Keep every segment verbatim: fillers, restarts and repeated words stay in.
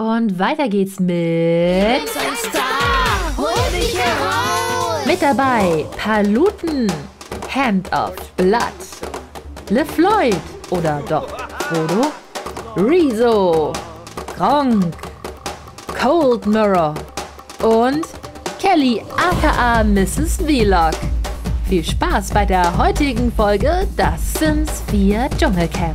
Und weiter geht's mit... Ein Star! Hol dich heraus! Mit dabei Paluten, Hand of Blood, LeFloid oder doch Frodo, Rezo, Gronk, Cold Mirror und Kelly aka Misses Vlog. Viel Spaß bei der heutigen Folge Das Sims vier Dschungelcamp.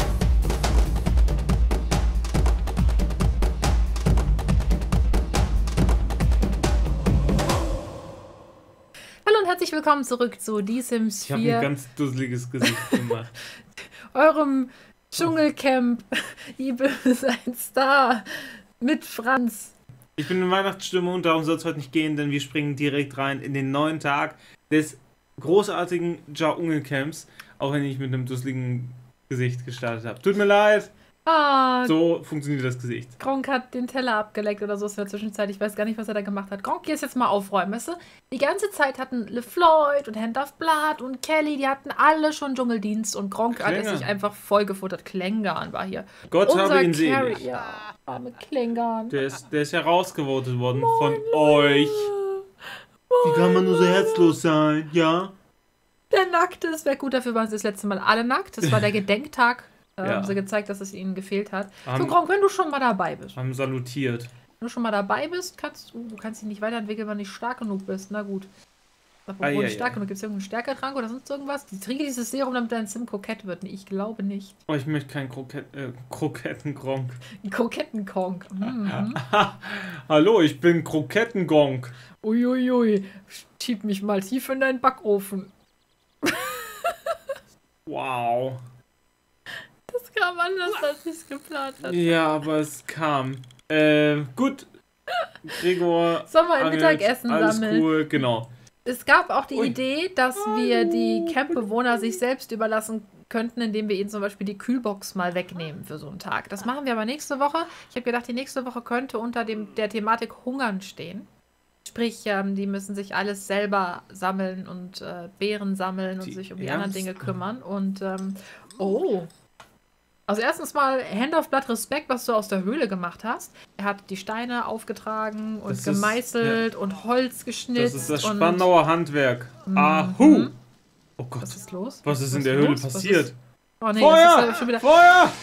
Hallo und herzlich willkommen zurück zu Die Sims vier. Ich habe ein ganz dusseliges Gesicht gemacht. Eurem Dschungelcamp. Ibe ist ein Star mit Franz. Ich bin in Weihnachtsstimmung und darum soll es heute nicht gehen, denn wir springen direkt rein in den neuen Tag des großartigen Dschungelcamps, auch wenn ich mit einem dusseligen Gesicht gestartet habe. Tut mir leid. Ah, So funktioniert das Gesicht. Gronk hat den Teller abgeleckt oder so in der Zwischenzeit. Ich weiß gar nicht, was er da gemacht hat. Gronk, geh jetzt mal aufräumen, weißt du? Die ganze Zeit hatten LeFloid und Hand of Blood und Kelly, die hatten alle schon Dschungeldienst und Gronk hat es Klängern. sich einfach vollgefuttert. Klängern war hier. Gott Unser habe ihn Carry, selig. ja, arme Klängern. Der ist, der ist ja rausgevotet worden von euch. Wie kann man nur so herzlos sein, ja? Der Nackte, es wäre gut, dafür waren sie das letzte Mal alle nackt. Das war der Gedenktag. Da Ja. haben sie gezeigt, dass es ihnen gefehlt hat. So, Haben- Gronk, wenn du schon mal dabei bist. Haben salutiert. Wenn du schon mal dabei bist, kannst du, du kannst dich nicht weiterentwickeln, wenn du nicht stark genug bist. Na gut. Apropos Ei, ei, nicht stark ei. genug. Gibt es irgendeinen Stärkertrank oder sonst irgendwas? Die trinke dieses Serum, damit dein Sim kokett wird. Nee, ich glaube nicht. Oh, ich möchte keinen Kroket äh, Krokettengonk. Krokettenkronk. Mhm. Hallo, ich bin Krokettengonk. Uiuiui. Schieb mich mal tief in deinen Backofen. Wow. Das kam anders, als ich es geplant hatte. Ja, aber es kam. Äh, gut. Gregor. Sollen wir ein Angel, Mittagessen alles sammeln? cool, genau. Es gab auch die Ui. Idee, dass wir die Campbewohner sich selbst überlassen könnten, indem wir ihnen zum Beispiel die Kühlbox mal wegnehmen für so einen Tag. Das machen wir aber nächste Woche. Ich habe gedacht, die nächste Woche könnte unter dem, der Thematik Hungern stehen. Sprich, ähm, die müssen sich alles selber sammeln und äh, Beeren sammeln und Die sich um die anderen Ernst? Dinge kümmern. Und, ähm, oh. Also erstens mal Hand of Blood Respekt, was du aus der Höhle gemacht hast. Er hat die Steine aufgetragen und Das ist- gemeißelt und Holz geschnitzt. Das ist das und Spandauer Handwerk. Ahu! Oh Gott. Was ist los? Was ist in Was der Höhle los? Was passiert? ist- Oh nee, Feuer! das ist äh, schon wieder. Feuer!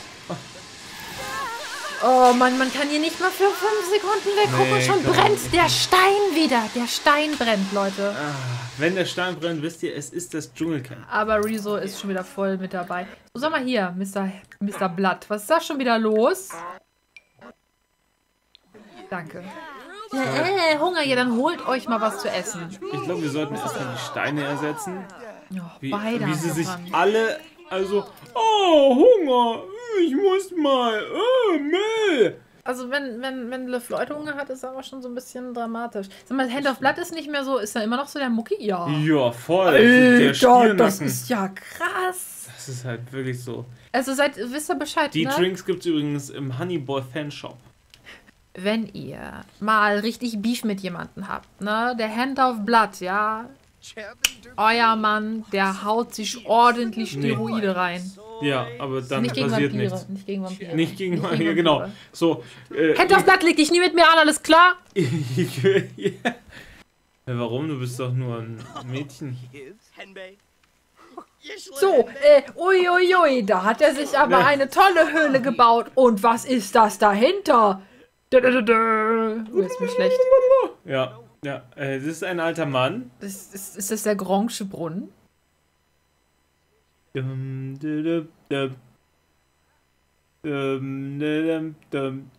Oh Mann, man kann hier nicht mal für fünf Sekunden weggucken Nee, und schon komm. brennt der Stein wieder. Der Stein brennt, Leute. Ah, wenn der Stein brennt, wisst ihr, es ist das Dschungelcamp. Aber Rezo ist schon wieder voll mit dabei. So, sag mal hier, Mister Mister Blatt. Was ist da schon wieder los? Danke. Ja, äh, Hunger, ja, dann holt euch mal was zu essen. Ich glaube, wir sollten erstmal die Steine ersetzen. Oh, Wie, beide wie haben sie sich dran. alle, also, oh, Hunger, ich muss mal, oh, Müll. Also wenn, wenn, wenn LeFloid Hunger hat, ist aber schon so ein bisschen dramatisch. Sag mal, Hand of Blood ist nicht mehr so, ist er immer noch so der Mucki? Ja. Ja, voll. der Alter, Stiernacken. das ist ja krass. Das ist halt wirklich so. Also seid, wisst ihr Bescheid, Die ne? Drinks gibt es übrigens im Honeyboy Fanshop. Wenn ihr mal richtig Beef mit jemandem habt, ne? Der Hand of Blood, ja? Euer Mann, der haut sich ordentlich Nee. Steroide rein. Ja, aber dann Nicht gegen passiert Vampire. nichts. Nicht gegen Vampire. Nicht gegen Nicht Vampire, genau. Vampire. So, äh, Hand of Blood, leg dich nie mit mir an, alles klar? ich, ja. Ja, warum? Du bist doch nur ein Mädchen. So, äh, uiuiui, ui, ui, da hat er sich aber Ja. eine tolle Höhle gebaut. Und was ist das dahinter? Dö, dö, dö, dö. Oh, ist mir schlecht. Ja, ja. Äh, das ist ein alter Mann. Ist, ist, ist das der Grongsche Brunnen? Dum, dum, dum, dum. Dum, dum, dum,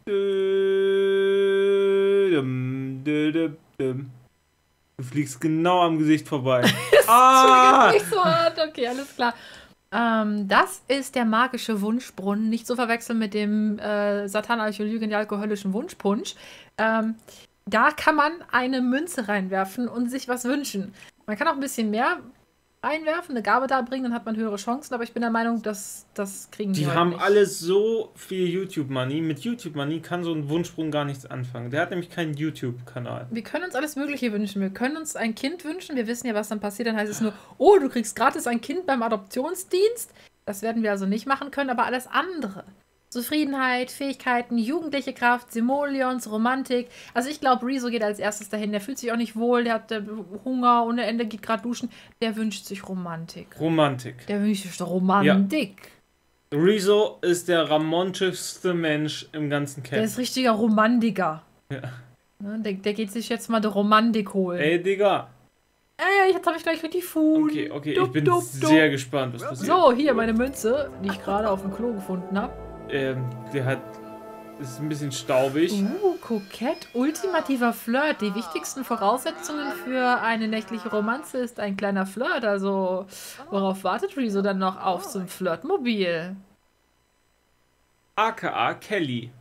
dum, dum, dum, dum. Du fliegst genau am Gesicht vorbei. Ah! Nicht so hart, okay, alles klar. Ähm, das ist der magische Wunschbrunnen, nicht zu verwechseln mit dem äh, satanisch-alkoholischen Wunschpunsch. Ähm, da kann man eine Münze reinwerfen und sich was wünschen. Man kann auch ein bisschen mehr reinwerfen, eine Gabe da bringen, dann hat man höhere Chancen, aber ich bin der Meinung, dass das kriegen die Die heute haben nicht. alle so viel YouTube-Money. Mit YouTube-Money kann so ein Wunschsprung gar nichts anfangen. Der hat nämlich keinen YouTube-Kanal. Wir können uns alles Mögliche wünschen. Wir können uns ein Kind wünschen. Wir wissen ja, was dann passiert. Dann heißt es nur, oh, du kriegst gratis ein Kind beim Adoptionsdienst. Das werden wir also nicht machen können, aber alles andere. Zufriedenheit, Fähigkeiten, jugendliche Kraft, Simoleons, Romantik. Also ich glaube, Rezo geht als erstes dahin. Der fühlt sich auch nicht wohl, der hat äh, Hunger ohne Ende, geht gerade duschen. Der wünscht sich Romantik. Romantik. Der wünscht sich Romantik. Ja. Rezo ist der romantischste Mensch im ganzen Camp. Der ist richtiger Romantiker. Ja. Ne, der, der geht sich jetzt mal die Romantik holen. Ey, Digga. Ey, jetzt habe ich gleich richtig Fuhn. Okay, okay, Dup, ich bin dup, sehr dup. gespannt, was passiert. So, hier meine Münze, die ich gerade auf dem Klo gefunden habe. Ähm, der hat... ist ein bisschen staubig. Uh, kokett, ultimativer Flirt. Die wichtigsten Voraussetzungen für eine nächtliche Romanze ist ein kleiner Flirt. Also, worauf wartet Rezo dann noch auf zum Flirtmobil? A K A Kelly.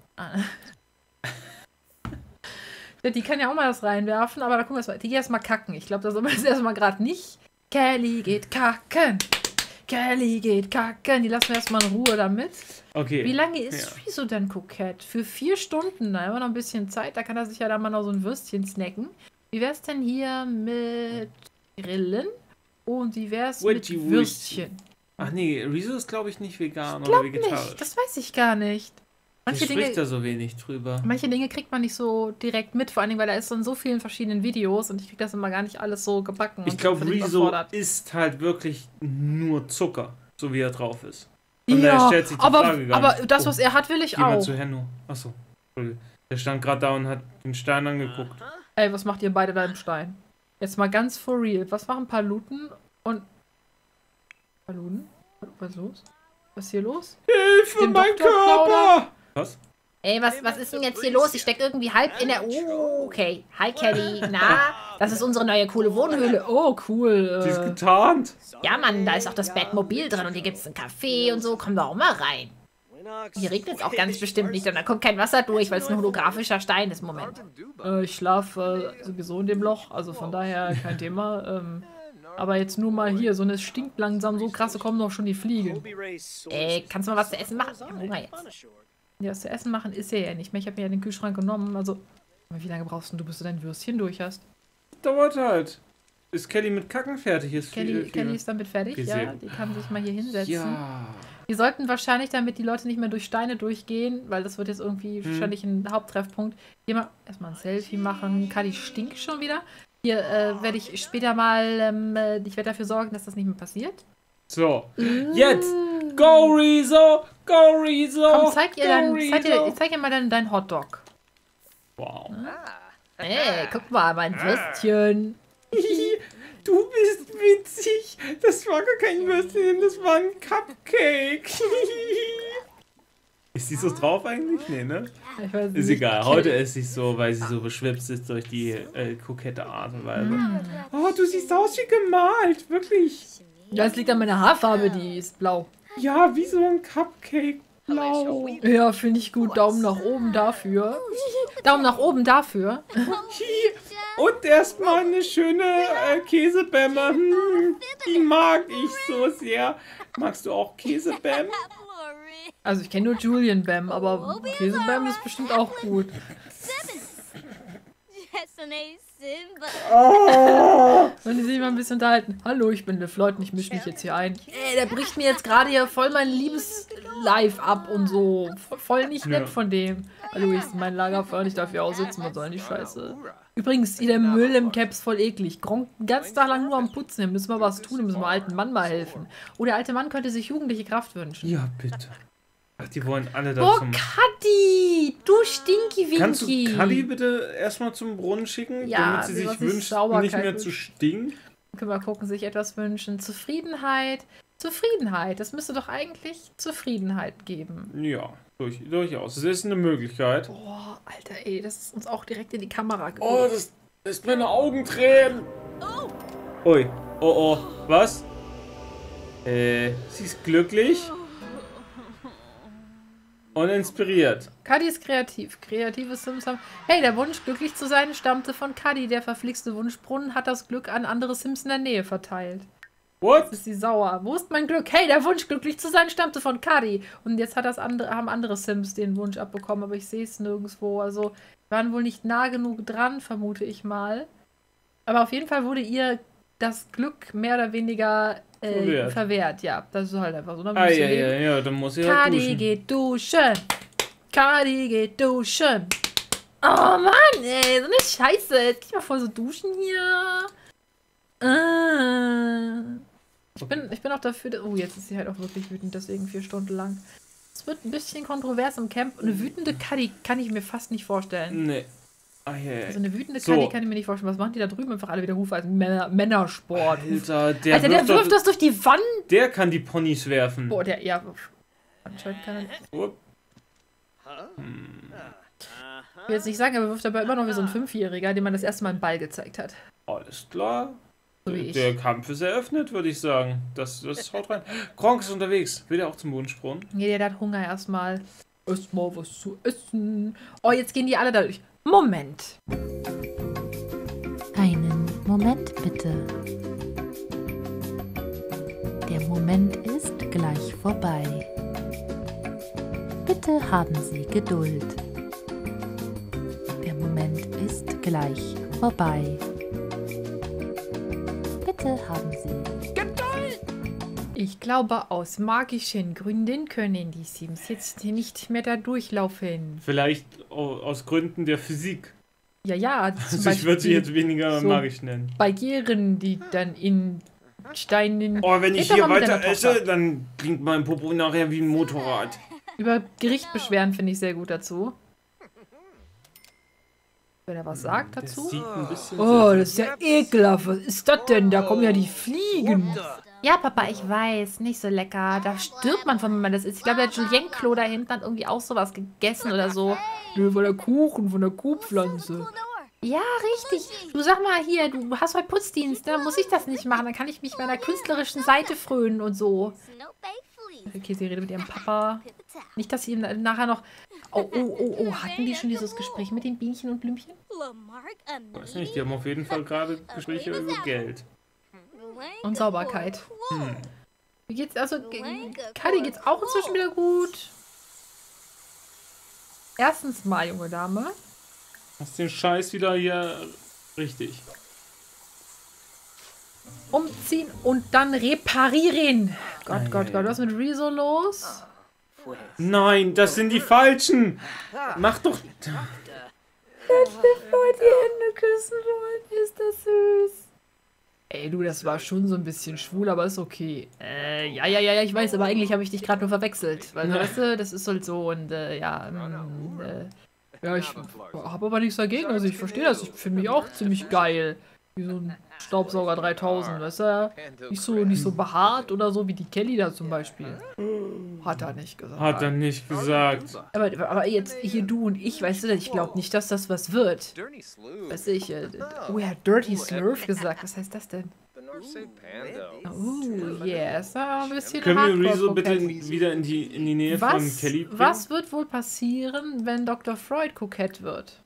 Ja, die kann ja auch mal was reinwerfen, aber da gucken wir erstmal. Die geht erstmal kacken. Ich glaube, da soll man jetzt erstmal gerade nicht. Kelly geht kacken. Kelly geht kacken. Die lassen wir erstmal in Ruhe damit. Okay. Wie lange ist Ja. Rezo denn kokett? Für vier Stunden. Da haben wir noch ein bisschen Zeit. Da kann er sich ja dann mal noch so ein Würstchen snacken. Wie wär's denn hier mit Grillen? Und wie wär's mit Witchy Witchy. Würstchen? Ach nee, Rezo ist glaube ich nicht vegan Glaub oder vegetarisch. nicht. Das weiß ich gar nicht. Manche Der spricht Dinge, da so wenig drüber. manche Dinge kriegt man nicht so direkt mit. Vor allen Dingen, weil er ist so in so vielen verschiedenen Videos und ich krieg das immer gar nicht alles so gebacken. Ich und glaube, bin Rezo überfordert. isst halt wirklich nur Zucker, so wie er drauf ist. Und Ja, daher stellt sich die aber, Frage gar aber nicht. das, Oh, was er hat, will ich Geh mal auch. zu Henno. Achso. Entschuldigung. Der stand gerade da und hat den Stein angeguckt. Ey, was macht ihr beide da im Stein? Jetzt mal ganz for real. Was machen Paluten und... Paluten? Was ist los? Was ist hier los? Hilfe, Dem mein Doktor Körper! Was? Ey, was, was ist denn jetzt hier los? Ich steck irgendwie halb in der... Oh, okay. Hi, Kelly. Na, das ist unsere neue coole Wohnhöhle. Oh, cool. Sie ist Äh, getarnt. Ja, Mann, da ist auch das Bettmobil drin und hier gibt's einen Kaffee und so. Komm doch auch mal rein. Hier regnet es auch ganz bestimmt nicht und da kommt kein Wasser durch, weil es ein holographischer Stein ist. Moment. äh, ich schlafe äh, sowieso in dem Loch, also von daher kein Thema. Ähm, aber jetzt nur mal hier, so eine stinkt langsam, so krasse kommen doch schon die Fliegen. Äh, kannst du mal was zu essen machen? Ich hab Hunger jetzt. Ja, was zu essen machen ist ja ja nicht mehr. Ich habe mir ja den Kühlschrank genommen, also... Aber wie lange brauchst denn du, bis du dein Würstchen durch hast? Dauert halt. Ist Kelly mit Kacken fertig? Ist Kelly, viel, viel. Kelly ist damit fertig, Okay, ja. sehr gut. Die kann sich mal hier hinsetzen. Ja. Wir sollten wahrscheinlich, damit die Leute nicht mehr durch Steine durchgehen, weil das wird jetzt irgendwie Hm. wahrscheinlich ein Haupttreffpunkt, hier mal erstmal ein Selfie machen. Kadi stinkt schon wieder. Hier äh, werde ich später mal, ähm, äh, ich werde dafür sorgen, dass das nicht mehr passiert. So. Jetzt. Go, Rezo! Go, Rezo! Komm, zeig ihr, Go, dann, Rezo! zeig ihr, zeig ihr mal deinen, deinen Hotdog. Wow. Ey, guck mal, mein Würstchen. Du bist witzig. Das war gar kein Würstchen, das war ein Cupcake. Ist sie so drauf eigentlich? Nee, ne? Ich weiß Ist nicht. egal. Heute ist sie so, weil sie so beschwipst ist durch die äh, kokette Art und Weise. Oh, du siehst aus wie gemalt. Wirklich. Ja, es liegt an meiner Haarfarbe, die ist blau. Ja, wie so ein Cupcake. Blau. Ja, finde ich gut. Daumen nach oben dafür. Daumen nach oben dafür. Und erstmal eine schöne äh, Käsebämme. Hm, die mag ich so sehr. Magst du auch Käsebäm? Also ich kenne nur Julian Bam, aber Käsebam ist bestimmt auch gut. Und die sich mal ein bisschen unterhalten. Hallo, ich bin LeFloid und ich mische mich jetzt hier ein. Ey, der bricht mir jetzt gerade hier voll mein Liebes-Live ab und so. Voll nicht nett Ja. von dem. Hallo, ich mein Lagerfeuer, ich darf hier aussitzen, was soll die Scheiße. Übrigens, hier der Müll im Cap ist voll eklig. Gronk den ganzen Tag lang nur am Putzen. Hier müssen wir was tun, hier müssen wir alten Mann mal helfen. Oh, der alte Mann könnte sich jugendliche Kraft wünschen. Ja, bitte. Ach, die wollen alle da Oh, zum... Kadi! Du Stinky Kannst du Winky! Kadi bitte erstmal zum Brunnen schicken, Ja, damit sie sie sich was sich wünscht, nicht Sauberkeit mehr wünscht. zu stinken? Können wir gucken, sich etwas wünschen. Zufriedenheit. Zufriedenheit. Das müsste doch eigentlich Zufriedenheit geben. Ja, durch, durchaus. Das ist eine Möglichkeit. Boah, Alter, ey, das ist uns auch direkt in die Kamera Oh, gekommen. das ist meine Augentränen. Ui, oh, oh, was? Äh, sie ist glücklich und inspiriert. Kadi ist kreativ. Kreative Sims haben... Hey, der Wunsch, glücklich zu sein, stammte von Kadi. Der verflixte Wunschbrunnen hat das Glück an andere Sims in der Nähe verteilt. What? Jetzt ist sie sauer. Wo ist mein Glück? Hey, der Wunsch, glücklich zu sein, stammte von Kadi. Und jetzt hat das andere, haben andere Sims den Wunsch abbekommen, aber ich sehe es nirgendwo. Also, wir waren wohl nicht nah genug dran, vermute ich mal. Aber auf jeden Fall wurde ihr das Glück mehr oder weniger äh, Verwehrt. verwehrt. Ja, das ist halt einfach so. Ah, ja, ja, ja, dann muss ich halt Kadi duschen. geht duschen. Kadi geht duschen. Oh Mann, ey, so eine Scheiße. Jetzt geh ich mal voll so duschen hier. Äh. Ich, bin, ich bin auch dafür, dass, oh, jetzt ist sie halt auch wirklich wütend, deswegen vier Stunden lang. Es wird ein bisschen kontrovers im Camp. Eine wütende Kadi kann ich mir fast nicht vorstellen. Nee. Ah, ja, ja. Also eine wütende So. Kadi kann ich mir nicht vorstellen. Was machen die da drüben? Einfach alle wieder Hufeisen. Männer, Männersport. Alter, der, Alter, der wirft, wirft doch, das durch die Wand. der kann die Ponys werfen. Boah, der, ja, anscheinend kann er nicht. Upp. Ich will jetzt nicht sagen, aber er wirft aber immer noch wie so ein Fünfjähriger, dem man das erste Mal einen Ball gezeigt hat. Alles klar. So wie ich. Der Kampf ist eröffnet, würde ich sagen. Das, das haut rein. Gronk ist unterwegs. Will er auch zum Wunschbrunnen? Nee, der hat Hunger erstmal. Erstmal was zu essen. Oh, jetzt gehen die alle dadurch. Moment. Einen Moment bitte. Der Moment ist gleich vorbei. Bitte haben Sie Geduld. Der Moment ist gleich vorbei. Bitte haben Sie Geduld. Ich glaube, aus magischen Gründen können die Sims jetzt nicht mehr da durchlaufen. Vielleicht au- aus Gründen der Physik. Ja, ja. Zum Also ich würde sie Beispiel jetzt weniger so magisch nennen. Barrieren, die dann in Steinen Oh, wenn ich Red doch hier mal mit weiter deiner esse, Tochter. dann klingt mein Popo nachher wie ein Motorrad. über Gericht beschweren, finde ich sehr gut dazu. Wenn er was sagt Das dazu. sieht ein bisschen Oh, sehr- das ist ja ekelhaft. Was ist das denn? Da kommen ja die Fliegen. Ja, Papa, ich weiß, nicht so lecker. Da stirbt man von, wenn man das isst. Ich glaube, der Julien-Klo da hinten hat irgendwie auch sowas gegessen oder so. Nö, von der Kuchen, von der Kuhpflanze. Ja, richtig. Du sag mal hier, du hast heute Putzdienst, dann muss ich das nicht machen. Dann kann ich mich meiner künstlerischen Seite frönen und so. Okay, sie redet mit ihrem Papa. Nicht, dass sie ihm nachher noch... Oh, oh, oh, oh. Hatten die schon dieses Gespräch mit den Bienchen und Blümchen? Weiß nicht, die haben auf jeden Fall gerade Gespräche über Geld. Und Sauberkeit. Hm. Wie geht's? Also, Kadi geht's auch inzwischen wieder gut. Erstens mal, junge Dame. Hast den Scheiß wieder hier richtig. Umziehen und dann reparieren. Gott, Ei, Gott, ei, Gott. ei. Was ist mit Rezo los? Nein, das sind die Falschen! Mach doch... Leute, die Hände küssen wollen. Ist das süß. Ey, du, das war schon so ein bisschen schwul, aber ist okay. Äh, ja, ja, ja, ja, ich weiß, aber eigentlich habe ich dich gerade nur verwechselt. Weil, weißt du, das ist halt so und, äh, ja, ähm, äh, ja, ich habe aber nichts dagegen. Also, ich verstehe das. Ich finde mich auch ziemlich geil. Wie so ein Staubsauger dreitausend, weißt du? Nicht so, nicht so behaart oder so wie die Kelly da zum Beispiel. Hat er nicht gesagt. Hat er nicht gesagt. Aber, aber jetzt hier du und ich, weißt du, ich glaube nicht, dass das was wird. Weißt du, ich, äh, oh, er hat Dirty Slurf gesagt. Was heißt das denn? Oh, yes. Ah, ein bisschen Können wir Hardcore Rezo bitte kokett. in, wieder in die, in die Nähe von Was, Kelly bringen? was wird wohl passieren, wenn Doktor Freud kokett wird?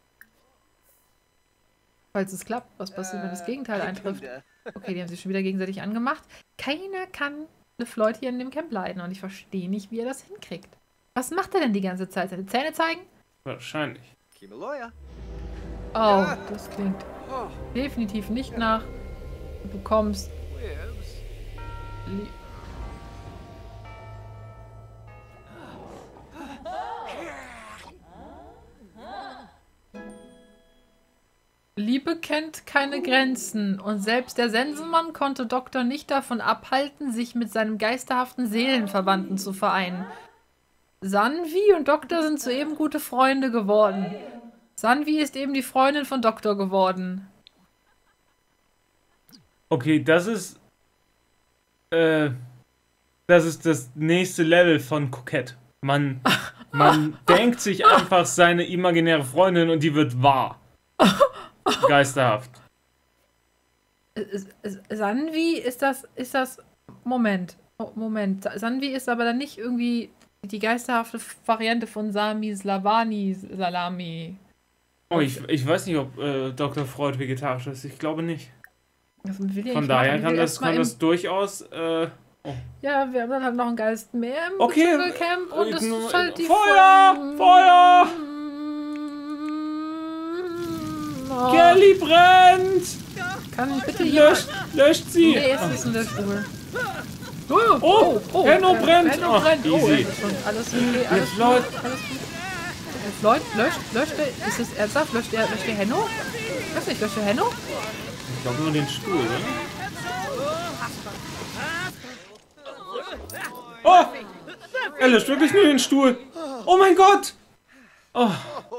Falls es klappt, was passiert, wenn das Gegenteil eintrifft? Okay, die haben sich schon wieder gegenseitig angemacht. Keiner kann eine Floyd hier in dem Camp leiden und ich verstehe nicht, wie er das hinkriegt. Was macht er denn die ganze Zeit? Seine Zähne zeigen? Wahrscheinlich. Oh, das klingt definitiv nicht nach. Du bekommst. Lie Liebe kennt keine Grenzen und selbst der Sensenmann konnte Doktor nicht davon abhalten, sich mit seinem geisterhaften Seelenverwandten zu vereinen. Sanvi und Doktor sind soeben gute Freunde geworden. Sanvi ist eben die Freundin von Doktor geworden. Okay, das ist... Äh... Das ist das nächste Level von kokett. Man, man denkt sich einfach seine imaginäre Freundin und die wird wahr. Geisterhaft. S- S- Sanvi ist das, ist das, Moment, oh, Moment, Sanvi ist aber dann nicht irgendwie die geisterhafte Variante von Sami Slavani Salami. Oh, ich, ich weiß nicht, ob äh, Doktor Freud vegetarisch ist. Ich glaube nicht. Was will ich Von eigentlich daher machen? kann Ich will das, erst mal kann im- das durchaus... Äh, Ja, wir haben dann halt noch einen Geist mehr im Okay, Dschungelcamp und äh, das nur- ist halt die Feuer! Folgen- Feuer! Oh, Kelly brennt! kann bitte jemand... Löscht, löscht sie! Nee, es ist in der Stube. Oh, oh, oh, Henno brennt. Henno Ach, brennt. Oh, easy. ist schon alles okay, alles Jetzt gut, Leute. alles gut. Jetzt Leute, löscht, löscht der, ist es ernsthaft? Löscht der, löscht der Henno? Ich weiß nicht, löscht der Henno? Ich glaube nur den Stuhl, oder? Oh! Er löscht wirklich nur den Stuhl. Oh mein Gott! Oh.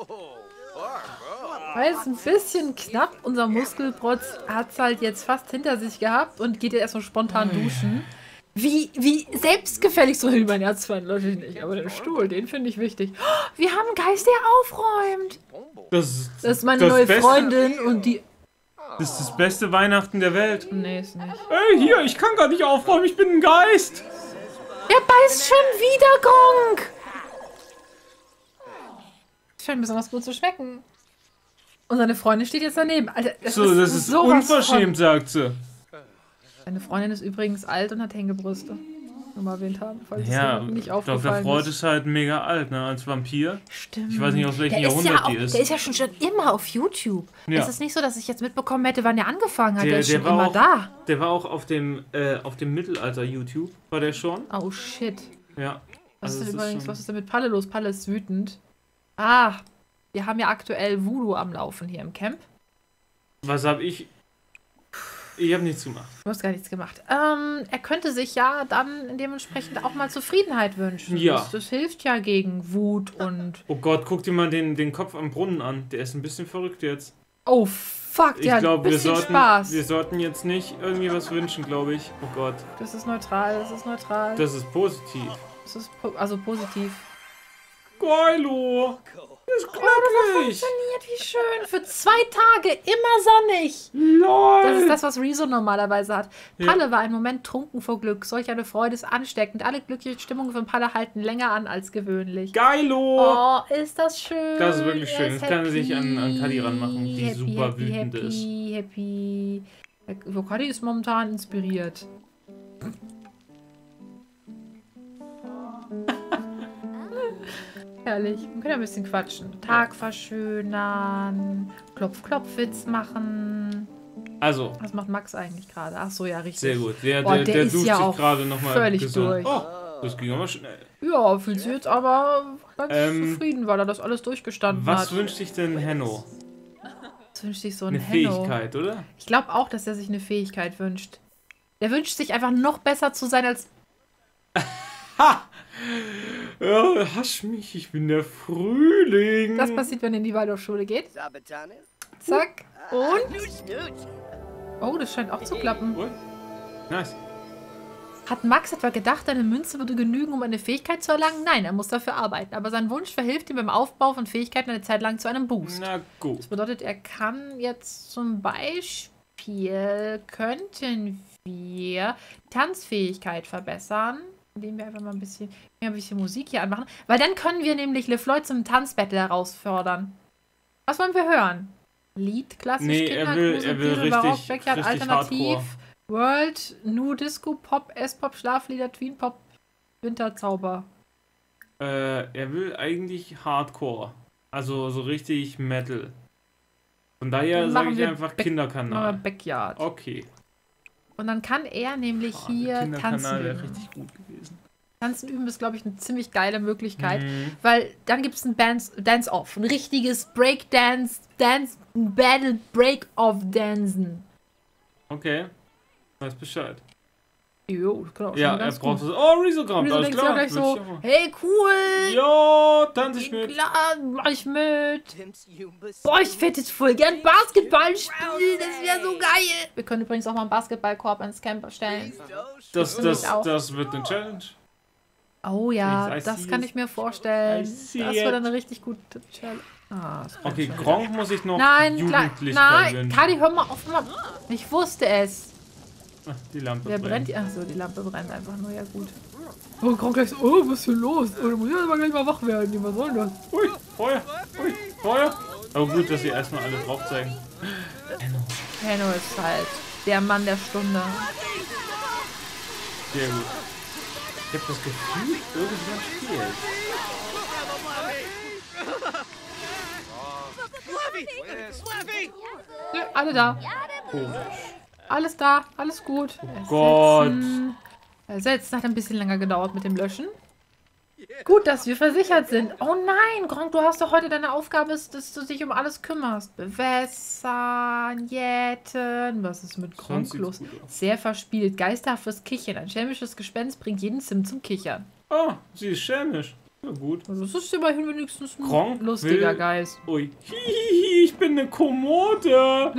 Weil es ein bisschen knapp, unser Muskelprotz hat es halt jetzt fast hinter sich gehabt und geht jetzt erstmal spontan duschen. Wie, wie selbstgefällig so hin, mein Herzfeind lösche ich nicht. Aber den Stuhl, den finde ich wichtig. Oh, wir haben einen Geist, der aufräumt. Das, Das ist meine das neue Beste, Freundin und die... Das ist das beste Weihnachten der Welt. Nee, ist nicht. Ey, hier, ich kann gar nicht aufräumen, ich bin ein Geist. Er beißt schon wieder, Gronk. Scheint besonders gut zu schmecken. Und seine Freundin steht jetzt daneben. Alter, das So, ist das ist sowas unverschämt, sagt sie. von- Seine Freundin ist übrigens alt und hat Hängebrüste. Nur mal erwähnt haben, falls Ja, es nicht Doktor aufgefallen Freud ist. ist halt mega alt, ne, als Vampir. Stimmt. Ich weiß nicht, aus welchem Der ist Jahrhundert ja auch, die ist. Der ist ja schon, schon immer auf YouTube. Ja. Es ist nicht so, dass ich jetzt mitbekommen hätte, wann er angefangen hat. Der, Der, ist der schon war immer auch, da. Der war auch auf dem, äh, auf dem Mittelalter-YouTube, war der schon. Oh shit. Ja. Was, Also ist es denn übrigens, schon- was ist denn mit Palle los? Palle ist wütend. Ah, wir haben ja aktuell Voodoo am Laufen hier im Camp. Was hab ich? Ich habe nichts gemacht. Du hast gar nichts gemacht. Ähm, er könnte sich ja dann dementsprechend auch mal Zufriedenheit wünschen. Ja. Das, das hilft ja gegen Wut und... Oh Gott, guck dir mal den, den Kopf am Brunnen an. Der ist ein bisschen verrückt jetzt. Oh, fuck, Ich der hat ein glaube, wir bisschen sollten, Spaß. wir sollten jetzt nicht irgendwie was wünschen, glaube ich. Oh Gott. Das ist neutral, das ist neutral. Das ist positiv. Das ist po also positiv. Geilo! Das ist Oh, glücklich! Funktioniert, wie schön. Für zwei Tage immer sonnig. LOL! Das ist das, was Rezo normalerweise hat. Ja. Palle war einen Moment trunken vor Glück. Solch eine Freude ist ansteckend. Alle glücklichen Stimmungen von Palle halten länger an als gewöhnlich. Geilo! Oh, ist das schön. Das ist wirklich schön. Er ist Das kann er sich happy, an- an Kadi ranmachen, die happy, super happy, wütend happy, Happy, happy. Kadi ist momentan inspiriert. Herrlich. Wir können ja ein bisschen quatschen. Tag verschönern. Klopf-Klopf-Witz machen. Also, Was macht Max eigentlich gerade? Ach so, ja, richtig. sehr gut. Der, Boah, der, der der ist duscht ja sich auch gerade nochmal völlig gesund. durch. Oh, das ging aber schnell. Ja, fühlt sich jetzt aber ganz Ähm, zufrieden, weil er das alles durchgestanden Was hat. wünscht sich denn Henno? Was wünscht sich so ein Eine Henno? Fähigkeit, oder? Ich glaube auch, dass er sich eine Fähigkeit wünscht. Der wünscht sich einfach noch besser zu sein als... Ha! Ja, hasch mich, ich bin der Frühling. Das passiert, wenn er in die Waldorfschule geht. Zack. Und? Oh, das scheint auch zu klappen. Cool. Nice. Hat Max etwa gedacht, eine Münze würde genügen, um eine Fähigkeit zu erlangen? Nein, er muss dafür arbeiten. Aber sein Wunsch verhilft ihm beim Aufbau von Fähigkeiten eine Zeit lang zu einem Boost. Na gut. Das bedeutet, er kann jetzt zum Beispiel, könnten wir Tanzfähigkeit verbessern, indem wir einfach mal ein bisschen, ein bisschen Musik hier anmachen. Weil dann können wir nämlich LeFloid zum Tanzbattle herausfordern. Was wollen wir hören? Lied, klassisch, Nee, er will- er will Kindergrusel, Barock, richtig- Backyard, richtig Alternativ, Hardcore. World, New Disco, Pop, S-Pop, Schlaflieder, Tween Pop, Winterzauber. Äh, er will eigentlich Hardcore. Also so richtig Metal. Von daher Dann sage machen ich wir einfach Back- Machen wir Kinderkanal. Backyard. Okay. Und dann kann er nämlich Oh, hier tanzen Kinderkanal wäre üben. richtig gut gewesen. Tanzen üben ist, glaube ich, eine ziemlich geile Möglichkeit, Mhm. weil dann gibt es ein Dance- Dance-Off, ein richtiges Breakdance, Dance, Battle, Break-Off-Dancen. Okay. Weiß Bescheid. Jo, das kann auch Ja, schon er ganz braucht gut. es. Oh, Rezo kommt. Rezo Alles denkt sich auch klar. gleich Würd so, ich auch mal. hey, cool, Ja, tanze ich mit. klar, mach ich mit. Boah, ich hätte jetzt voll gern Basketball spielen, das wäre so geil. Wir können übrigens auch mal einen Basketballkorb ins Camp stellen. Das, Ich das, auch. das wird eine Challenge. Oh ja, I see das kann it. ich mir vorstellen. I Das see wird it. eine richtig gute Challenge. Ah, das kommt Okay, schon wieder. Gronk muss ich noch Nein, klar, Jugendlichkeit nein, wünschen. Kadi, hör mal auf. Mal. Ich wusste es. Ach, die Lampe Wer brennt. brennt die? Achso, die Lampe brennt einfach nur, ja gut. Oh, Gronk gleich so, oh, was ist hier los? Oh, da muss ich aber gleich mal wach werden. Was soll das? Ui, Feuer, ui, Feuer. Aber gut, dass sie erstmal alle drauf zeigen. Henno ist halt der Mann der Stunde. Sehr gut. Ich habe das Gefühl, irgendwas fehlt. Nö, alle da. Komisch. Alles da, alles gut. Gott. Sitzen. Also jetzt hat ein bisschen länger gedauert mit dem Löschen. Gut, dass wir versichert sind. Oh nein, Gronk, du hast doch heute deine Aufgabe, ist, dass du dich um alles kümmerst. Bewässern, jäten. Was ist mit Gronk los? Sehr verspielt. Geisterhaftes Kichern. Ein schelmisches Gespenst bringt jeden Sim zum Kichern. Oh, sie ist schelmisch. Na gut. Also das ist immerhin wenigstens ein Gronk lustiger will... Geist. Ui. Hihihi, ich bin eine Kommode.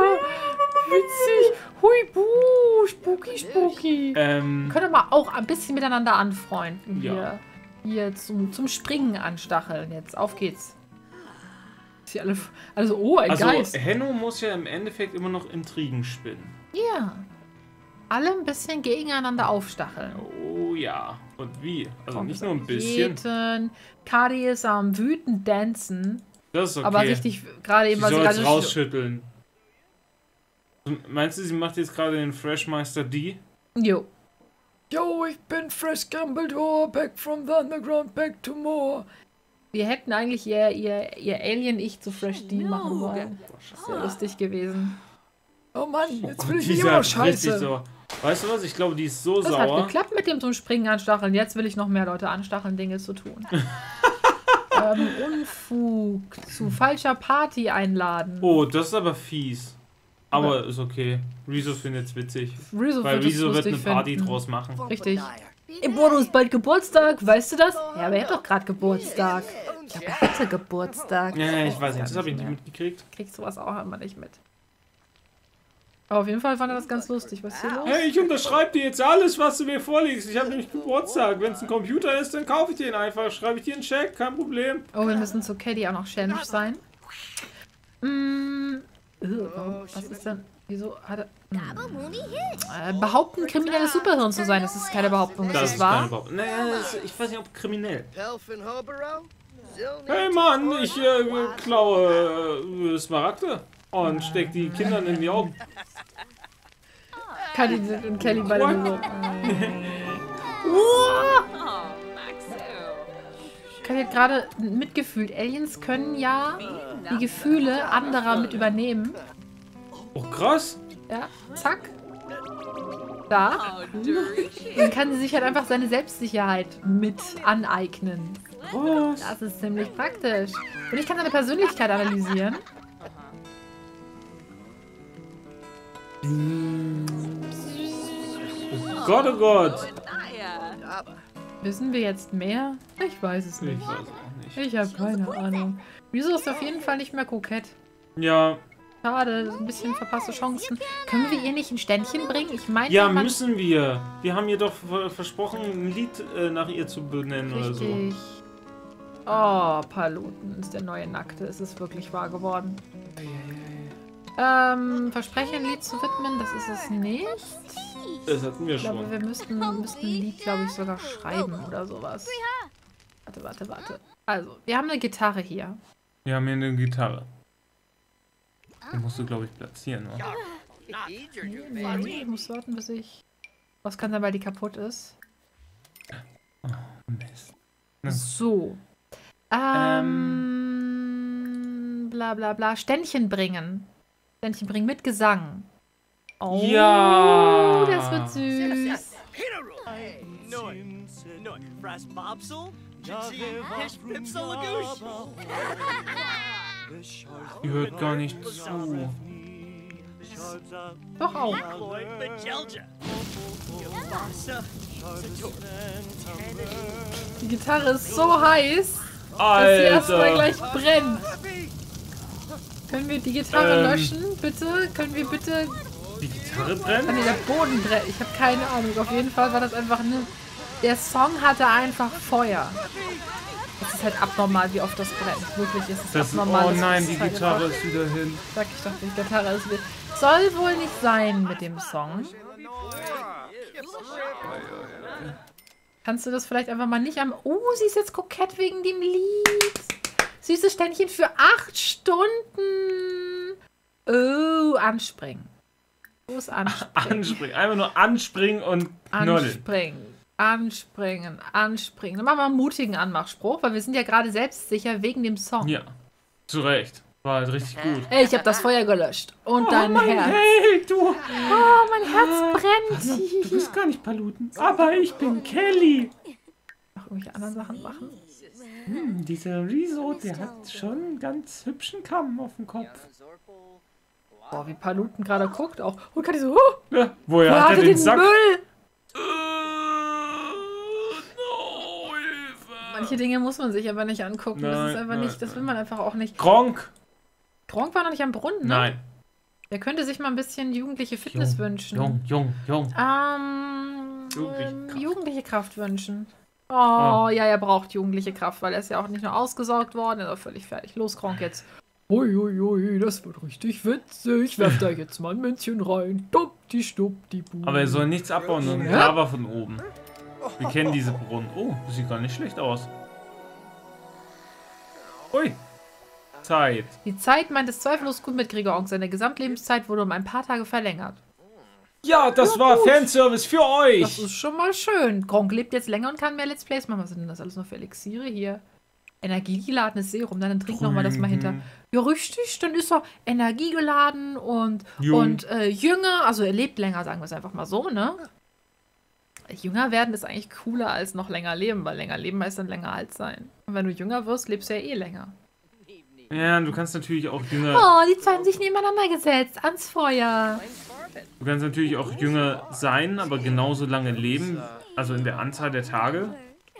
Witzig. Hui, buh. Spooky, spooky. Ähm. Können wir auch ein bisschen miteinander anfreunden. Ja. Hier, hier zum, zum Springen anstacheln. Jetzt, auf geht's. Ist hier alle, also, oh, ein Also, Geist. Henno muss ja im Endeffekt immer noch Intrigen spinnen. Ja. Alle ein bisschen gegeneinander aufstacheln. Oh ja. Und wie? Also nicht nur ein bisschen. Beten. Kadi ist am wütend dancen. Das ist okay. Aber richtig, gerade eben, Sie was sie soll gerade es rausschütteln. Meinst du, sie macht jetzt gerade den Freshmeister D? Jo. Yo, ich bin Fresh Dumbledore, back from the underground, back to more. Wir hätten eigentlich ihr, ihr, ihr Alien-Ich zu Fresh D machen wollen. Das wäre lustig gewesen. Oh Mann, jetzt will ich nicht immer scheiße. So. Weißt du was? Ich glaube, die ist so das sauer. hat geklappt mit dem zum Springen anstacheln. Jetzt will ich noch mehr Leute anstacheln, Dinge zu tun. ähm, Unfug. Zu falscher Party einladen. Oh, das ist aber fies. Aber ist okay. Rezo findet es witzig. Rezo weil wird Rezo wird eine Party finden. draus machen. Richtig. Ebono ist bald Geburtstag, weißt du das? Ja, aber er hat doch gerade Geburtstag. Ich glaube, er hatte Geburtstag. Ja, ich weiß nicht, das habe ich nicht mehr. mitgekriegt. Kriegst sowas auch immer nicht mit. Aber auf jeden Fall fand er das ganz lustig. Was ist hier los? Hey, ich unterschreibe dir jetzt alles, was du mir vorlegst. Ich habe nämlich Geburtstag. Wenn es ein Computer ist, dann kaufe ich den einfach. Schreibe ich dir einen Check, kein Problem. Oh, wir müssen zu Caddy auch noch schelmisch sein. Mm, ugh, warum, was ist denn? Wieso hat er... Hm. Äh, behaupten, kriminelles Superhirn zu sein. Das ist keine Behauptung, das, Das ist ist wahr. keine Behauptung. Naja, das ist, ich weiß nicht, ob kriminell. Hey Mann, ich äh, klaue äh, Smaragde und steck die Kindern in die Augen. Caddy und Kelly beide so. Caddy hat gerade mitgefühlt. Aliens können ja die Gefühle anderer mit übernehmen. Oh, krass. Ja, zack. Da. Dann kann sie sich halt einfach seine Selbstsicherheit mit aneignen. Was? Das ist ziemlich praktisch. Und ich kann seine Persönlichkeit analysieren. Gott, oh Gott. Wissen wir jetzt mehr? Ich weiß es nicht. Ich weiß auch nicht. Ich habe keine Ahnung. Wieso ist auf jeden Fall nicht mehr kokett? Ja. Schade, das ist ein bisschen verpasste Chancen. Können wir ihr nicht ein Ständchen bringen? Ich meine, Ja, man müssen wir. Wir haben ihr doch versprochen, ein Lied äh, nach ihr zu benennen oder so. richtig. Oh, Paluten ist der neue Nackte. Es ist wirklich wahr geworden. Ähm, Versprechen, ein Lied zu widmen, das ist es nicht. Das hatten wir Ich glaube, schon. wir müssten, müssten ein Lied, glaube ich, sogar schreiben oder sowas. Warte, warte, warte. Also, wir haben eine Gitarre hier. Wir haben hier eine Gitarre. Die musst du, glaube ich, platzieren, oder? Nee, ich muss warten, bis ich... Was kann sein, weil die kaputt ist? Oh, Mist. Ja. So. Ähm, bla bla bla. Ständchen bringen. Ständchen bringen mit Gesang. Oh, Ja. das wird süß. Die hört gar nicht zu. Doch auch. Die Gitarre ist so heiß, dass sie erstmal Alter. gleich brennt. Können wir die Gitarre Ähm. löschen, bitte? Können wir bitte... Die Gitarre Kann brennt? dir der Boden brennen? Ich habe keine Ahnung. Auf jeden Fall war das einfach eine... Der Song hatte einfach Feuer. Es ist halt abnormal, wie oft das brennt. Wirklich, es ist Das ist, abnormal. oh das nein, ist die halt Gitarre einfach- ist wieder hin. Sag ich doch, die Gitarre ist wieder... Soll wohl nicht sein mit dem Song. Kannst du das vielleicht einfach mal nicht am... Oh, sie ist jetzt kokett wegen dem Lied. Süßes Ständchen für acht Stunden. Oh, anspringen. Los, anspringen. Anspringen. Einfach nur anspringen und knollen. Anspringen. Anspringen. Anspringen. Dann machen wir einen mutigen Anmachspruch, weil wir sind ja gerade selbstsicher wegen dem Song. Ja, zu Recht. War halt richtig gut. Ey, ich habe das Feuer gelöscht. Und Oh, dein mein Herz. Held, du. Oh, mein Herz brennt. Du bist gar nicht Paluten. Aber ich bin Kelly. Noch irgendwelche anderen Sachen machen? Hm, dieser Rezo, der hat schon einen ganz hübschen Kamm auf dem Kopf. Boah, wie Paluten gerade guckt auch. Und kann ich so, oh, Ja, woher wo hat hat er er den den Sack? Müll? Äh, no, Hilfe. Manche Dinge muss man sich aber nicht angucken. das Nein, ist einfach nein, nicht, das will man einfach auch nicht. Gronk. Gronk war noch nicht am Brunnen, ne? Nein. Der könnte sich mal ein bisschen jugendliche Fitness Jung, wünschen. Jung, jung, jung. Ähm, Jugendliche ähm, Kraft. jugendliche Kraft wünschen. Oh, Oh. ja, er braucht jugendliche Kraft, weil er ist ja auch nicht nur ausgesaugt worden, er ist auch völlig fertig. Los, Gronk jetzt. Uiuiui, das wird richtig witzig. Werf da jetzt mal ein Münzchen rein. Dupp, die Stupp, die Bu. Aber er soll nichts abbauen, nur Ja? Lava von oben. Wir kennen diese Brunnen. Oh, das sieht gar nicht schlecht aus. Ui. Zeit. Die Zeit meint es zweifellos gut mit Gregor Onk. Seine Gesamtlebenszeit wurde um ein paar Tage verlängert. Ja, das Ja, war gut. Fanservice für Das euch. ist schon mal schön. Gronk lebt jetzt länger und kann mehr Let's Plays machen. Was sind denn das alles noch für Elixiere hier? Energiegeladenes Serum. Dann trink noch mal das mal hinter. Ja, richtig. Dann ist er energiegeladen und, Jung. und äh, jünger. Also er lebt länger, sagen wir es einfach mal so, ne? Jünger werden ist eigentlich cooler als noch länger leben, weil länger leben heißt dann länger alt sein. Und wenn du jünger wirst, lebst du ja eh länger. Ja, du kannst natürlich auch jünger. Oh, die zwei haben sich nebeneinander gesetzt. Ans Feuer. Du kannst natürlich auch jünger sein, aber genauso lange leben. Also in der Anzahl der Tage.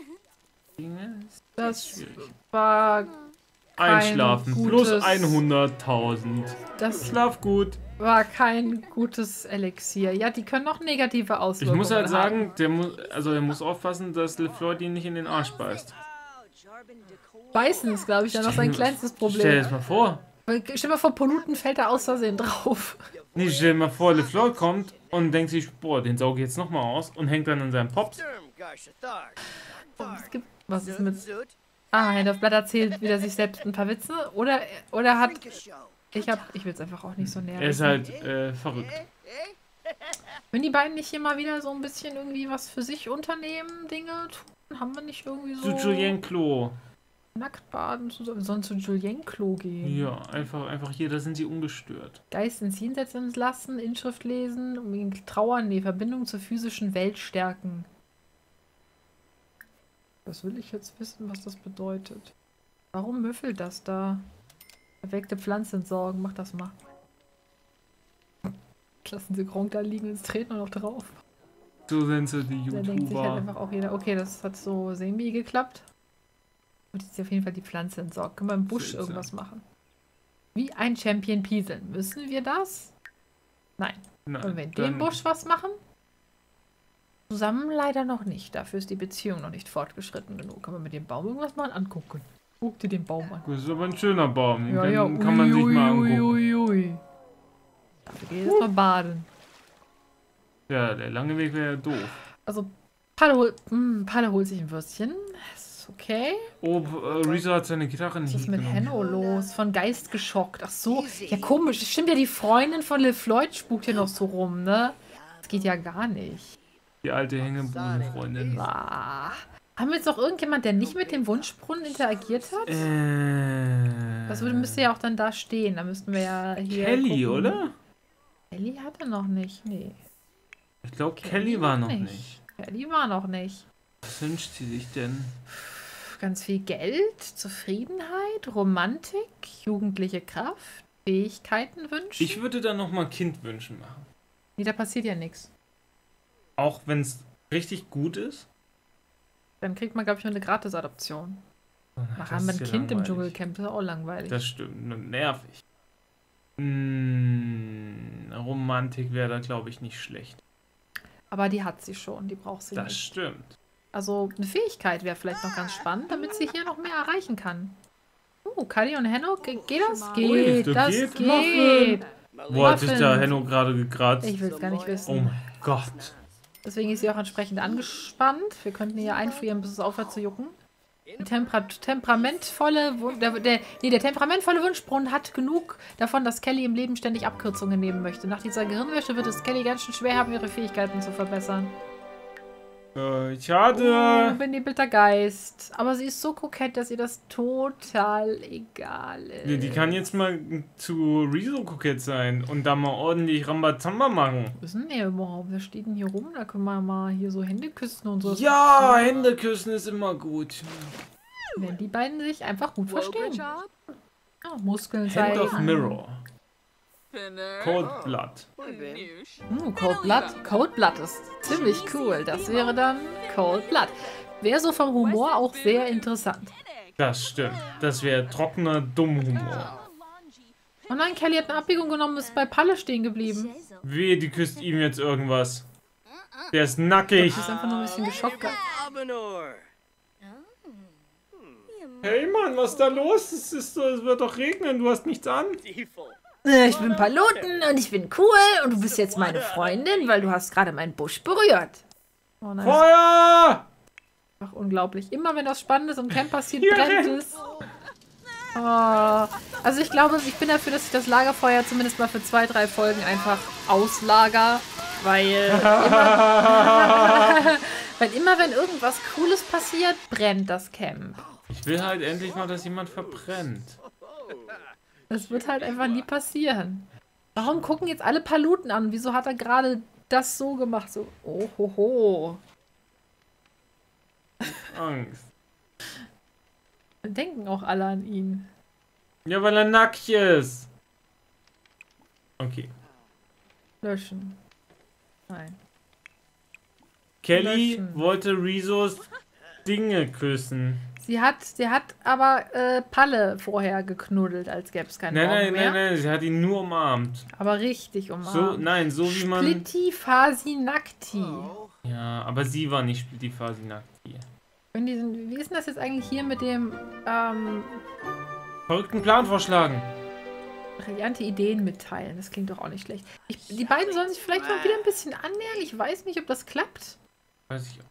Das war kein Einschlafen. gutes- Plus hunderttausend. Das Schlaf gut. war kein gutes Elixier. Ja, die können auch negative Ich Auswirkungen muss halt haben. sagen, der muss, also er muss aufpassen, dass LeFloid ihn nicht in den Arsch beißt. Beißen ist, glaube ich, ja noch sein kleinstes Stell dir Problem. das mal vor. Stell dir mal vor, Poluten fällt da aus Versehen drauf. Nee, stell dir mal vor, LeFloid kommt und denkt sich, boah, den sauge ich jetzt nochmal aus und hängt dann an seinem Pops. Es gibt, was ist mit... Ah, Hand of Blood erzählt wieder sich selbst ein paar Witze. Oder, oder hat... Ich hab... Ich will es einfach auch nicht so näher Er ist wissen. halt äh, verrückt. Wenn die beiden nicht hier mal wieder so ein bisschen irgendwie was für sich unternehmen, Dinge tun, haben wir nicht irgendwie so... Zu Julien Klo. Nackt baden zusammen. Wir sollen zu Julien Klo gehen. Ja, einfach, einfach hier, da sind sie ungestört. Geist ins Jenseits lassen, Inschrift lesen, um ihn trauern, nee, Verbindung zur physischen Welt stärken. Das will ich jetzt wissen, was das bedeutet. Warum müffelt das da? Erweckte Pflanze entsorgen, mach das mal. Lassen sie Gronk da liegen, jetzt treten wir noch drauf. So sind sie, die Da denkt sich halt YouTuber. einfach auch jeder, okay, das hat so semi geklappt. Und jetzt auf jeden Fall die Pflanze entsorgt. Können wir im Busch Seltsam. irgendwas machen? Wie ein Champion pieseln. Müssen wir das? Nein. Nein, Wollen wir in dem dann- Busch was machen? Zusammen leider noch nicht. Dafür ist die Beziehung noch nicht fortgeschritten genug. Können wir mit dem Baum irgendwas mal angucken? Guck dir den Baum an. Das ist aber ein schöner Baum, den Ja, kann, ja. kann man sich Ui, mal ui, angucken. ui, ui. Dafür geht jetzt mal baden. Ja, der lange Weg wäre ja doof. Also, Palle, hol, hm, Palle holt sich ein Würstchen. Ist okay. Oh, äh, Rezo hat seine Gitarre nicht Was ist mit mitgenommen. Henno los? Von Geist geschockt. Ach so. Ja, komisch. Stimmt ja, die Freundin von LeFloid spukt hier noch so rum, ne? Das geht ja gar nicht. Die alte Hängebudenfreundin. Ah. Haben wir jetzt noch irgendjemand, der nicht mit dem Wunschbrunnen interagiert hat? Äh, Das würde, müsste ja auch dann da stehen. Da müssten wir ja hier. Kelly, gucken. oder? Kelly hatte noch nicht. Nee. Ich glaube, Kelly war noch nicht. nicht. Kelly war noch nicht. Was wünscht sie sich denn? Ganz viel Geld, Zufriedenheit, Romantik, jugendliche Kraft, Fähigkeiten wünschen. Ich würde da nochmal Kindwünschen machen. Nee, da passiert ja nichts. Auch wenn es richtig gut ist. Dann kriegt man, glaube ich, nur eine Gratisadoption. Oh, Ach, das haben wir ein ist ja Kind im langweilig. Dschungelcamp, das ist auch langweilig. Das stimmt, nur nervig. Hm, Romantik wäre da, glaube ich, nicht schlecht. Aber die hat sie schon, die braucht sie Das nicht. stimmt. Also eine Fähigkeit wäre vielleicht noch ganz spannend, damit sie hier noch mehr erreichen kann. Oh, Kali und Henno, ge geht das? Geht, das das geht. geht. Wo hat sich der Muffin. Henno gerade gekratzt? Ich will es gar nicht wissen. Oh mein Gott. Deswegen ist sie auch entsprechend angespannt. Wir könnten hier einfrieren, bis es aufhört zu jucken. Die Tempera temperamentvolle, Wun- der, der, nee, der temperamentvolle Wunschbrunnen hat genug davon, dass Kelly im Leben ständig Abkürzungen nehmen möchte. Nach dieser Gehirnwäsche wird es Kelly ganz schön schwer haben, ihre Fähigkeiten zu verbessern. Äh, Oh, schade. benebelter Geist. Aber sie ist so kokett, dass ihr das total egal ist. Nee, die kann jetzt mal zu Rezo kokett sein und da mal ordentlich Rambazamba machen. Wo ist denn der überhaupt? Wer steht denn hier rum? Da können wir mal hier so Hände küssen und so. Ja, Hände küssen ist immer gut. Wenn die beiden sich einfach gut verstehen. Ja, Muskeln Hand zeigen. of Mirror. Cold Blood. Hm, Cold Blood. Cold Blood ist ziemlich cool. Das wäre dann Cold Blood. Wäre so vom Humor auch sehr interessant. Das stimmt. Das wäre trockener Dummhumor. Oh nein, Kelly hat eine Abbiegung genommen, ist bei Palle stehen geblieben. Wehe, die küsst ihm jetzt irgendwas. Der ist nackig. Sie ist einfach nur ein bisschen geschockt. Hey Mann, was ist da los? Es, ist, so- es wird doch regnen, du hast nichts an. Ich bin Paluten und ich bin cool und du bist jetzt meine Freundin, weil du hast gerade meinen Busch berührt. Oh nein, Feuer! einfach unglaublich. Immer wenn was Spannendes im Camp passiert, Hier brennt rennt. es. Oh. Also ich glaube, ich bin dafür, dass ich das Lagerfeuer zumindest mal für zwei, drei Folgen einfach auslager. Weil immer, weil immer wenn irgendwas Cooles passiert, brennt das Camp. Ich will halt endlich mal, dass jemand verbrennt. Das wird halt einfach nie passieren. Warum gucken jetzt alle Paluten an? Wieso hat er gerade das so gemacht? So, oh ho ho. Angst. Dann denken auch alle an ihn. Ja, weil er nackig ist. Okay. Löschen. Nein. Kelly Löschen. wollte Rezos Dinge küssen. Sie hat, sie hat aber äh, Palle vorher geknuddelt, als gäbe es keine Nein, Augen nein, mehr. nein, nein, sie hat ihn nur umarmt. Aber richtig So, umarmt. nein, so wie man... Splitti Fasi Nakti. Ja, aber sie war nicht die Fasinakti. Wenn die sind, wie ist denn das jetzt eigentlich hier mit dem ähm, Verrückten Plan vorschlagen. brillante Ideen mitteilen? Das klingt doch auch nicht schlecht. Ich, die beiden sollen sich vielleicht mal wieder ein bisschen annähern. Ich weiß nicht, ob das klappt. Weiß ich auch.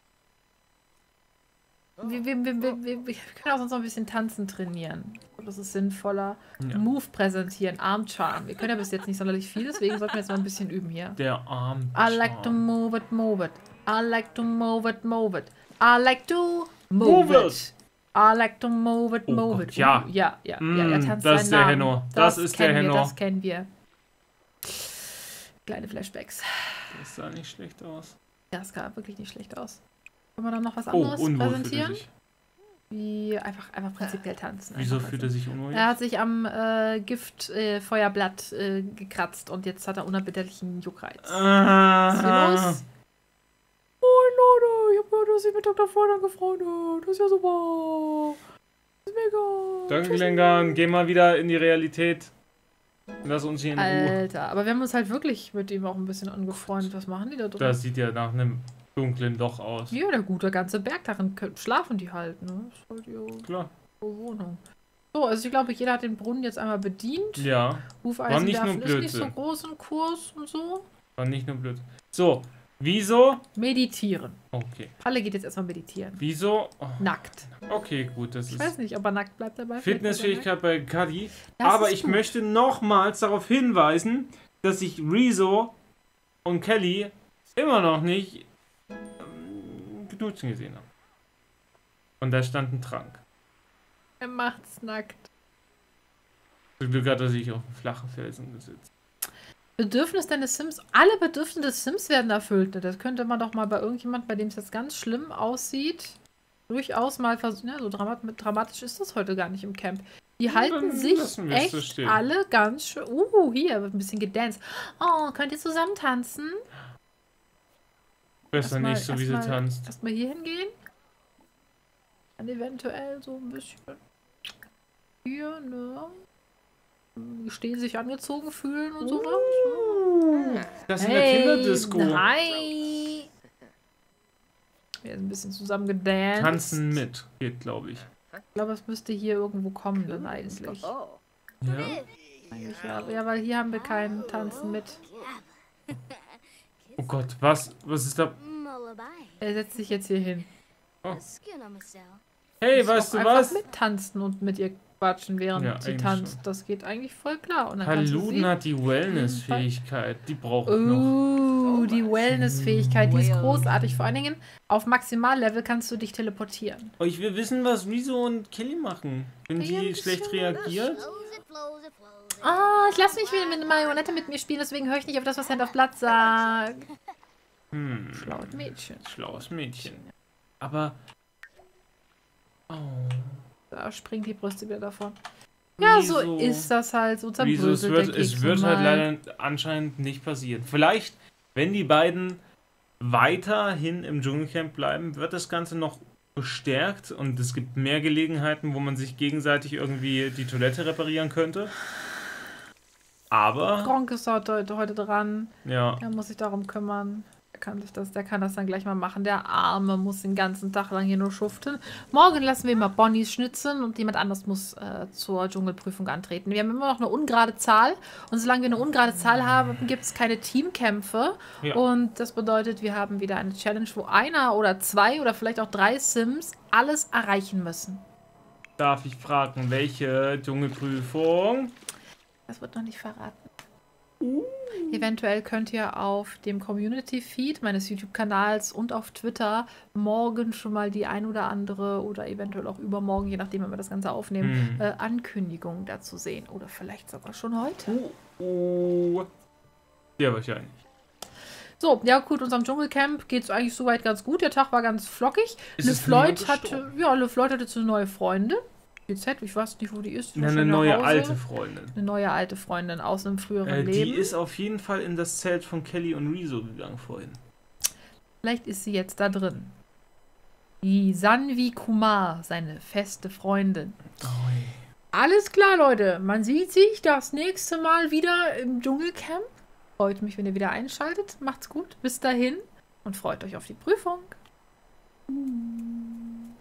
Wir, wir, wir, wir, wir, wir können auch sonst noch ein bisschen tanzen trainieren. Ich glaube, das ist sinnvoller. Ja. Move präsentieren, Armcharm. Wir können ja bis jetzt nicht sonderlich viel, deswegen sollten wir jetzt mal ein bisschen üben hier. Der Arm. I like to move it, move it. I like to move it, move it. I like to move, Move it. it. I like to move it, Oh move Gott, it. ja. Uh, ja, ja, Mm, ja. Er tanzt das ist seinen der Namen. Henno. Das ist der kennen Henno. Wir, das kennen wir. Kleine Flashbacks. Das sah nicht schlecht aus. Ja, es sah wirklich nicht schlecht aus. Können wir dann noch was Oh, anderes unwohl fühlt er präsentieren? sich. Wie einfach, einfach prinzipiell tanzen. Wieso einfach fühlt also. er sich unwohl? Er hat sich am äh, Giftfeuerblatt äh, gekratzt und jetzt hat er unerbittlichen Juckreiz. Was ist hier Ah. los? Oh Leute, ich hab gehört, dass ihr mit Doktor Freund angefreundet. Das ist ja super. Das ist mega. Danke, Tschüss. Glengarn. Geh mal wieder in die Realität. Lass uns hier in Ruhe. Alter, aber wir haben uns halt wirklich mit ihm auch ein bisschen angefreundet. Was machen die da drin? Das sieht ja nach einem dunklen Loch aus. Ja, der gute ganze Berg, darin können- schlafen die halt, ne? Das ist halt ihre Klar. Wohnung. So, also ich glaube, jeder hat den Brunnen jetzt einmal bedient. Ja, War Hufeisen nicht nur werfen ist nicht so Blödsinn. groß im Kurs und so. war nicht nur blöd. So, wieso? Meditieren. Okay. Palle geht jetzt erstmal meditieren. Wieso? Oh, Nackt. okay, gut, das Ich ist weiß nicht, ob er nackt bleibt dabei. Vielleicht bleibt er Fitnessfähigkeit bei Cuddy. nackt. Das Aber ist ich gut. möchte nochmals darauf hinweisen, dass ich Rezo und Kelly immer noch nicht ähm, benutzen gesehen habe. Und da stand ein Trank. Er macht's nackt. Zum Glück hat er sich auf einen flachen Felsen gesetzt. Bedürfnis deines Sims. Alle Bedürfnisse des Sims werden erfüllt. Das könnte man doch mal bei irgendjemand, bei dem es jetzt ganz schlimm aussieht, durchaus mal versuchen. Ja, so dramat dramatisch ist das heute gar nicht im Camp. Die halten dann sich lassen wir es so echt stehen. alle ganz schön. Uh, hier wird ein bisschen gedanced. Oh, könnt ihr zusammen tanzen? Besser Erstmal- nicht, so wie sie erstmal- tanzt. Erstmal hier hingehen. Dann eventuell so ein bisschen hier, ne? Stehen sich angezogen fühlen und sowas. Das ist in der Kinderdisco. Hi! Wir sind ein bisschen zusammen gedanced. Tanzen mit geht, glaube ich. Ich glaube, es müsste hier irgendwo kommen dann eigentlich. Ja? eigentlich ja. ja, weil hier haben wir kein Tanzen mit. Oh Gott, was? Was ist da? Er setzt sich jetzt hier hin. Hey, Ist weißt doch du einfach was? mittanzen und mit ihr quatschen, während Ja, sie eigentlich tanzt. schon. Das geht eigentlich voll klar. Und dann kannst du Paluden sie... hat die Wellness-Fähigkeit. Die braucht noch. Uh, die Wellness-Fähigkeit, die ist großartig. Vor allen Dingen, auf Maximallevel kannst du dich teleportieren. Oh, ich will wissen, was Rezo und Kelly machen. Wenn Ja, die ein schlecht bisschen, reagiert. Oh, ich lasse mich wieder mit einer Marionette mit mir spielen, deswegen höre ich nicht auf das, was Hand auf Blatt sagt. Hm, Schlaues Mädchen. schlaues Mädchen. Aber... Oh. Da springt die Brüste wieder davon. Ja, so Rezo- ist das halt. So Rezo, es zerbröselt wird, der Keks es wird nun halt mal. leider anscheinend nicht passieren. Vielleicht, wenn die beiden weiterhin im Dschungelcamp bleiben, wird das Ganze noch bestärkt und es gibt mehr Gelegenheiten, wo man sich gegenseitig irgendwie die Toilette reparieren könnte. Aber, Gronk ist heute, heute dran. ja, Der muss sich darum kümmern. Der kann, sich das, der kann das dann gleich mal machen. Der Arme muss den ganzen Tag lang hier nur schuften. Morgen lassen wir mal Bonnies schnitzen und jemand anderes muss äh, zur Dschungelprüfung antreten. Wir haben immer noch eine ungerade Zahl. Und solange wir eine ungerade Zahl haben, gibt es keine Teamkämpfe. Ja. Und das bedeutet, wir haben wieder eine Challenge, wo einer oder zwei oder vielleicht auch drei Sims alles erreichen müssen. darf ich fragen, welche Dschungelprüfung? Das wird noch nicht verraten. Eventuell könnt ihr auf dem Community-Feed meines YouTube-Kanals und auf Twitter morgen schon mal die ein oder andere oder eventuell auch übermorgen, je nachdem, wenn wir das Ganze aufnehmen, Hm. äh, Ankündigungen dazu sehen. Oder vielleicht sogar schon heute. Oh, oh. Ja, wahrscheinlich. So, ja gut, unserem Dschungelcamp geht es eigentlich soweit ganz gut. Der Tag war ganz flockig. Ist Le es niemand Floyd hatte, gestorben? ja, Le Floyd hatte jetzt eine neue Freundin. G Z, ich weiß nicht, wo die ist. Ja, eine Wahrscheinlich neue nach Hause. alte Freundin. Eine neue alte Freundin aus einem früheren Äh, Leben. die ist auf jeden Fall in das Zelt von Kelly und Rezo gegangen vorhin. Vielleicht ist sie jetzt da drin. Die Sanvi Kumar, seine feste Freundin. Ui. Alles klar, Leute. Man sieht sich das nächste Mal wieder im Dschungelcamp. Freut mich, wenn ihr wieder einschaltet. Macht's gut. Bis dahin. Und freut euch auf die Prüfung.